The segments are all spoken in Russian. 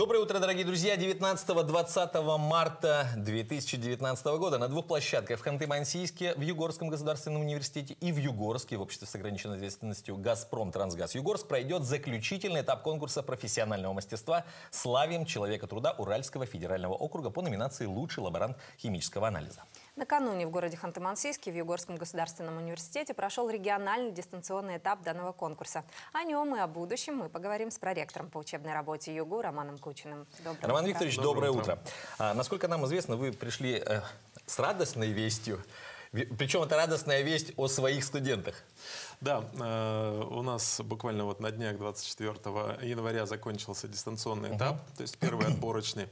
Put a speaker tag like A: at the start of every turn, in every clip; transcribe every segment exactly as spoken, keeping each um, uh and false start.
A: Доброе утро, дорогие друзья. девятнадцатого-двадцатого марта две тысячи девятнадцатого года на двух площадках в Ханты-Мансийске, в Югорском государственном университете и в Югорске, в обществе с ограниченной ответственностью «Газпром Трансгаз Югорск», пройдет заключительный этап конкурса профессионального мастерства «Славим человека труда» Уральского федерального округа по номинации «Лучший лаборант химического анализа».
B: Накануне в городе Ханты-Мансийске в Югорском государственном университете прошел региональный дистанционный этап данного конкурса. О нем и о будущем мы поговорим с проректором по учебной работе ЮГУ Романом Кучиным.
A: Доброе Роман утро. Викторович, доброе, доброе утро. утро. А, насколько нам известно, вы пришли э, с радостной вестью. Причем это радостная весть о своих студентах.
C: Да, э, у нас буквально вот на днях двадцать четвёртого января закончился дистанционный этап, uh-huh. то есть первый отборочный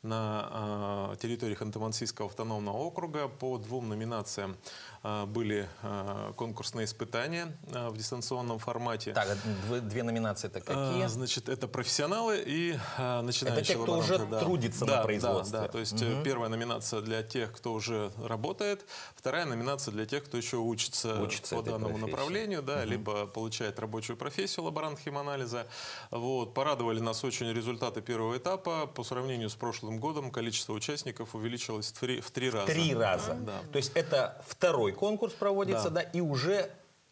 C: на э, территории Ханты-Мансийского автономного округа. По двум номинациям э, были э, конкурсные испытания э, в дистанционном формате.
A: Так, две, две номинации это какие?
C: Э, значит, это профессионалы и э, начинающие
A: Это те, кто
C: лаборанты,
A: уже
C: да.
A: трудится
C: да,
A: на производстве.
C: Да, да, то есть uh-huh. первая номинация для тех, кто уже работает, вторая номинация для тех, кто еще учится, учится по данному профессии. направлению. Да, угу. Либо получает рабочую профессию лаборант химанализа. Вот. Порадовали нас очень результаты первого этапа. По сравнению с прошлым годом количество участников увеличилось в три, в три раза.
A: Три раза. Да. То есть это второй конкурс проводится, да, да и уже...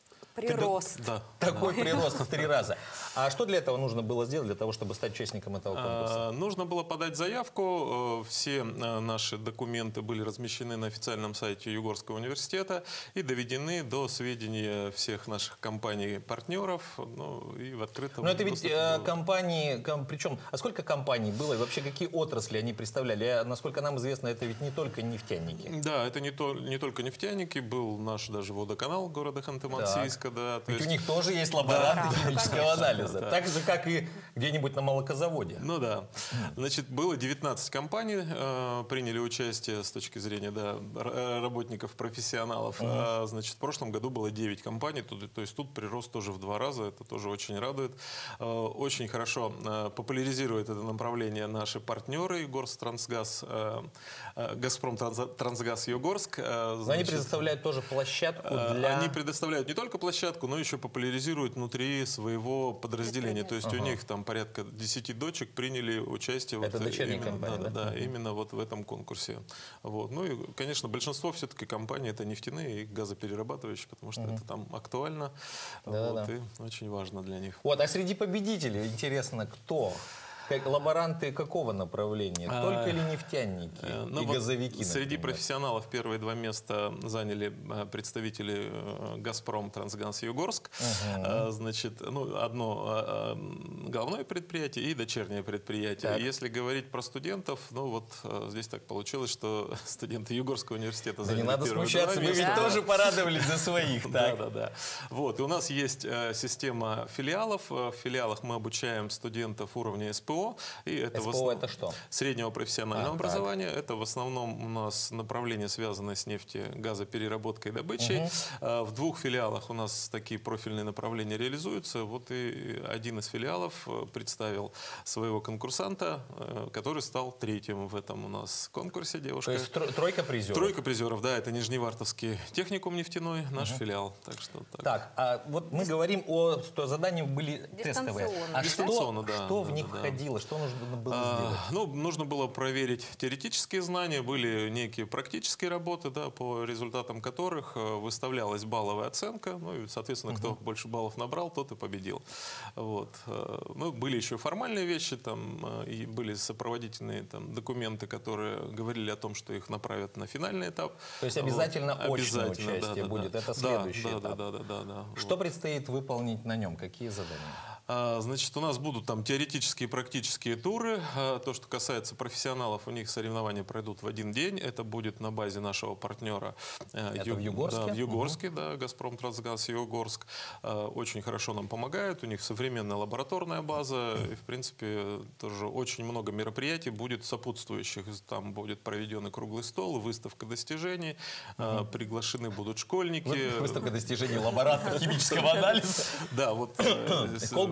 B: Прирост.
A: Да. Такой прирост в три раза. А что для этого нужно было сделать, для того, чтобы стать участником этого конкурса?
C: А, нужно было подать заявку. Все наши документы были размещены на официальном сайте Югорского университета и доведены до сведения всех наших компаний-партнеров. Ну, и в открытом...
A: Но это ведь э, компании... Ком, причем, а сколько компаний было и вообще какие отрасли они представляли? А, насколько нам известно, это ведь не только нефтяники.
C: Да, это не, то, не только нефтяники. Был наш даже водоканал города Ханты-Мансийска. Да,
A: Ведь
C: есть...
A: у них тоже есть лаборанты да, химического анализа,
C: да.
A: так же, как и где-нибудь на молокозаводе.
C: Ну да. Значит, было девятнадцать компаний, э, приняли участие с точки зрения да, работников, профессионалов. Угу. А, значит, в прошлом году было девять компаний, то, то есть тут прирост тоже в два раза, это тоже очень радует. Э, очень хорошо э, популяризирует это направление наши партнеры Югорстрансгаз, э, э, Газпром Трансгаз Югорск. Э,
A: значит, они предоставляют тоже площадку для...
C: Они предоставляют не только площадку, но еще популяризируют внутри своего подразделения. То есть ага. у них там порядка десяти дочек приняли участие.
A: Это
C: вот
A: дочерние
C: именно,
A: компании, да?
C: Да, да, именно вот в этом конкурсе. Вот. Ну и, конечно, большинство все-таки компаний это нефтяные и газоперерабатывающие, потому что угу. это там актуально
A: да,
C: вот,
A: да.
C: и очень важно для них.
A: Вот, а среди победителей интересно, кто? Лаборанты какого направления? Только а, ли нефтяники э, ну, и вот газовики?
C: Среди
A: например?
C: профессионалов первые два места заняли представители «Газпром Трансгаз Югорск». Uh-huh. Значит, ну, одно головное предприятие и дочернее предприятие. Так. Если говорить про студентов, ну вот здесь так получилось, что студенты Югорского университета
A: да
C: заняли
A: не надо
C: первые
A: смущаться,
C: два
A: вы
C: места.
A: ведь тоже порадовались за своих.
C: Да, да, да. Вот, и у нас есть система филиалов. В филиалах мы обучаем студентов уровня СПО. И это
A: СПО
C: основ...
A: это что?
C: Среднего профессионального
A: а,
C: образования. Так. Это в основном у нас направление, связанное с нефти, газопереработкой и добычей. Угу. В двух филиалах у нас такие профильные направления реализуются. Вот и один из филиалов представил своего конкурсанта, который стал третьим в этом у нас конкурсе. Девушка.
A: То есть тройка призеров?
C: Тройка призеров, да. Это Нижневартовский техникум нефтяной, наш угу. филиал. Так, что, так.
A: так, а вот мы говорим о... что задания были тестовые. А что,
C: да,
A: что
C: да,
A: в них
C: да,
A: входило? Что нужно было
C: а,
A: сделать?
C: Ну, нужно было проверить теоретические знания, были некие практические работы, да, по результатам которых выставлялась балловая оценка. Ну и, соответственно, кто uh-huh. больше баллов набрал, тот и победил. Вот. Ну, были еще формальные вещи, там, и были сопроводительные там, документы, которые говорили о том, что их направят на финальный этап.
A: То есть обязательно
C: вот.
A: очное
C: обязательно,
A: участие
C: да, да,
A: будет?
C: Да.
A: Это следующий
C: да,
A: этап?
C: Да, да, да, да, да.
A: Что
C: вот.
A: предстоит выполнить на нем? Какие задания?
C: А, значит, у нас будут там теоретические и практические туры. То, что касается профессионалов, у них соревнования пройдут в один день. Это будет на базе нашего партнера.
A: Это Ю... в Югорске?
C: Да, в Югорске,
A: угу.
C: да, Газпром Трансгаз Югорск. Очень хорошо нам помогают. У них современная лабораторная база. И, в принципе, тоже очень много мероприятий будет сопутствующих. Там будет проведен круглый стол, выставка достижений. Угу. Приглашены будут школьники.
A: Выставка достижений лаборантов химического анализа.
C: Да, вот.
A: Колбы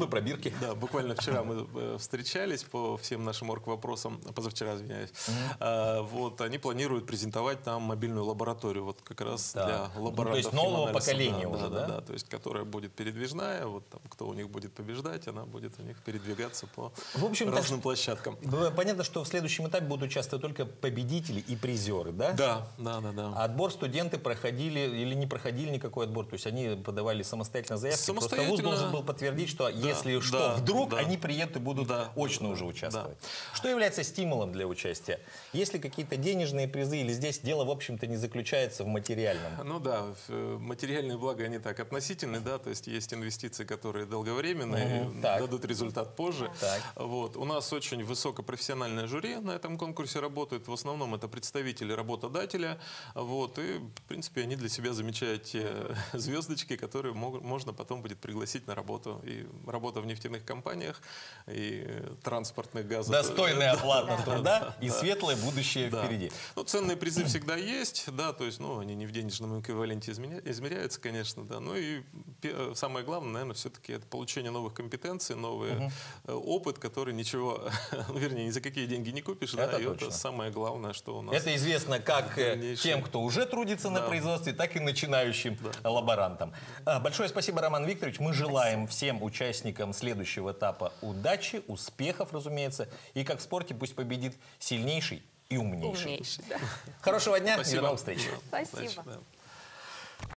A: пробирки.
C: Да, буквально вчера мы э, встречались по всем нашим орг-вопросам, позавчера, извиняюсь. А, вот, они планируют презентовать там мобильную лабораторию, вот как раз
A: Да.
C: для
A: Ну,
C: лаборантов.
A: то есть нового
C: химанализа.
A: поколения
C: Да,
A: уже,
C: да,
A: да?
C: да, то есть которая будет передвижная, вот там, кто у них будет побеждать, она будет у них передвигаться по
A: В общем, так
C: разным площадкам.
A: Было понятно, что в следующем этапе будут участвовать только победители и призеры, да?
C: Да, да, да, да.
A: А отбор студенты проходили или не проходили никакой отбор? То есть они подавали самостоятельно заявки? Просто вуз
C: Самостоятельно.
A: должен был подтвердить, что если что,
C: да,
A: вдруг
C: да.
A: они приедут и будут
C: Да,
A: очно
C: да,
A: уже
C: да,
A: участвовать. Что является стимулом для участия? Есть ли какие-то денежные призы или здесь дело, в общем-то, не заключается в материальном?
C: Ну да, в- материальные блага, они так относительны, да, то есть есть инвестиции, которые долговременные,
A: Мгм, так.
C: дадут результат позже.
A: Так.
C: Вот. У нас очень высокопрофессиональное жюри на этом конкурсе работает, в основном это представители работодателя, вот, и, в принципе, они для себя замечают те звездочки, которые мог- можно потом будет пригласить на работу. И работа в нефтяных компаниях, и транспортных газов.
A: Достойная оплата
B: Да.
A: труда и светлое будущее
C: Да.
A: впереди.
C: Ну, ценные призы всегда есть, да, то есть, ну, они не в денежном эквиваленте изменя- измеряются, конечно, да, ну и пе- самое главное, наверное, все-таки это получение новых компетенций, новый э, опыт, который ничего, ну, вернее, ни за какие деньги не купишь, да,
A: Это
C: и
A: точно.
C: это самое главное, что у нас.
A: Это известно как э,
C: дальнейшем.
A: тем, кто уже трудится на
C: Да.
A: производстве, так и начинающим лаборантам. А, Большое спасибо, Роман Викторович. Мы желаем всем участникам следующего этапа удачи, успехов, разумеется. И как в спорте, пусть победит сильнейший и умнейший.
B: Умнейший, да.
A: Хорошего дня и
C: Спасибо.
A: до новых встреч.
C: Да,
B: Спасибо.
C: удачи, да.